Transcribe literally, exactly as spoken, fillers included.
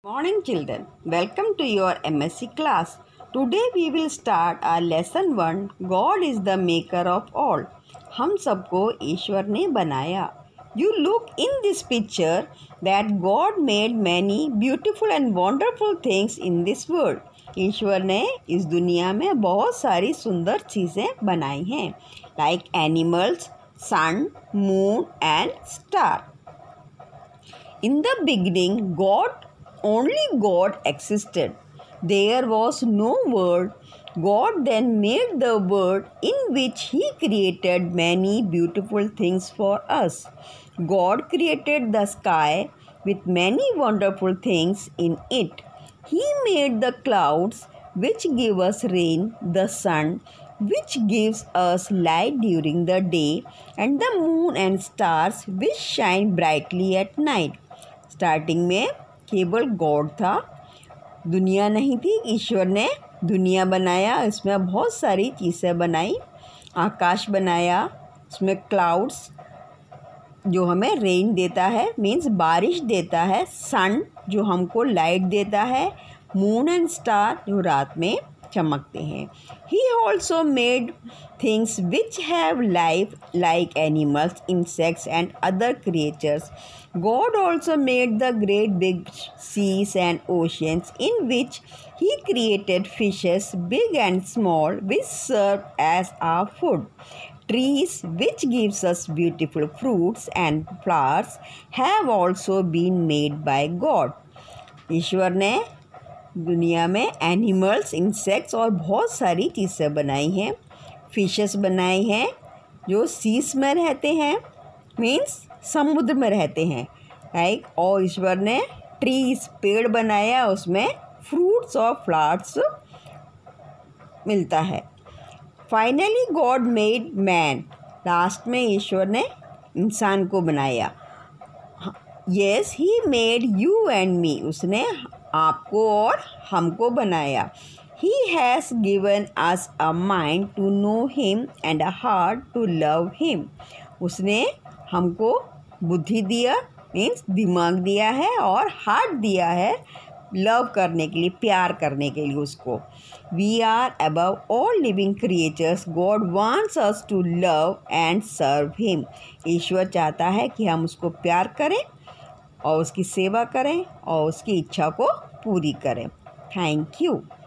Morning children, welcome to your M S C class. Today we will start our lesson one. God is the maker of all. हम सबको ईश्वर ने बनाया. You look in this picture that God made many beautiful and wonderful things in this world. ईश्वर ने इस दुनिया में बहुत सारी सुंदर चीज़ें बनाई हैं, like animals, sun, moon and star. In the beginning, God Only God existed. There was no world. God then made the world in which He created many beautiful things for us. God created the sky with many wonderful things in it. He made the clouds which give us rain, the sun which gives us light during the day, and the moon and stars which shine brightly at night. Starting में केवल God था, दुनिया नहीं थी. ईश्वर ने दुनिया बनाया, इसमें बहुत सारी चीज़ें बनाई. आकाश बनाया, उसमें क्लाउड्स जो हमें रेन देता है, मीन्स बारिश देता है. सन जो हमको लाइट देता है. मून एंड स्टार जो रात में चमकते हैं. He also made things which have life like animals, insects and other creatures. God also made the great big seas and oceans in which He created fishes big and small which serve as our food. Trees which gives us beautiful fruits and flowers have also been made by God. ईश्वर ने दुनिया में animals, insects और बहुत सारी चीज़ें बनाई हैं. फिशेस बनाई हैं जो सीस में रहते हैं, मीन्स समुद्र में रहते हैं, लाइक. और ईश्वर ने ट्रीज पेड़ बनाया, उसमें फ्रूट्स और फ्लावर्स मिलता है. Finally God made man. Last में ईश्वर ने इंसान को बनाया. Yes, he made you and me. उसने आपको और हमको बनाया. He has given us a mind to know him and a heart to love him. उसने हमको बुद्धि दिया, मीन्स दिमाग दिया है, और हार्ट दिया है लव करने के लिए, प्यार करने के लिए उसको. We are above all living creatures. God wants us to love and serve him. ईश्वर चाहता है कि हम उसको प्यार करें और उसकी सेवा करें और उसकी इच्छा को पूरी करें. Thank you.